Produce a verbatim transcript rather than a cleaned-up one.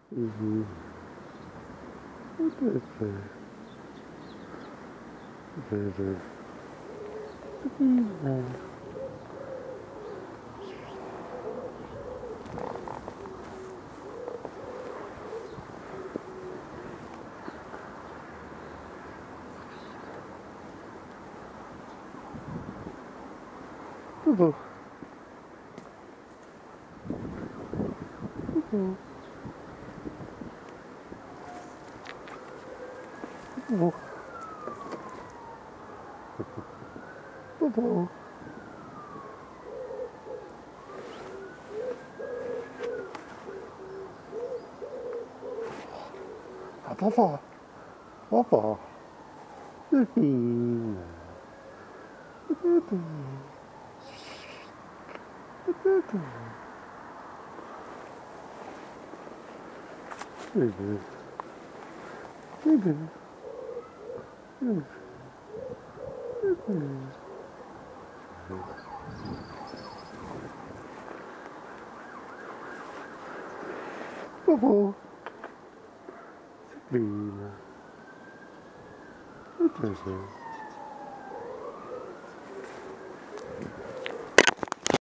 Mm-hmm. Very, very, very. Boo-boo. Boo-boo. Boo-boo. Boo-boo. Ah, Papa. Papa. Baby. Baby. Baby. Baby. Baby. Baby. Baby. Boo-boo. Sabrina. Baby.